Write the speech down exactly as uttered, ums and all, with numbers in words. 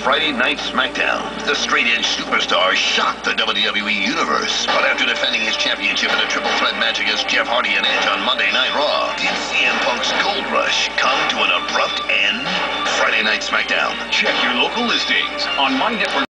Friday Night Smackdown. The straight-edge superstar shocked the W W E Universe. But after defending his championship in a triple threat match against Jeff Hardy and Edge on Monday Night Raw, did C M Punk's Gold Rush come to an abrupt end? Friday Night Smackdown. Check your local listings on My Network.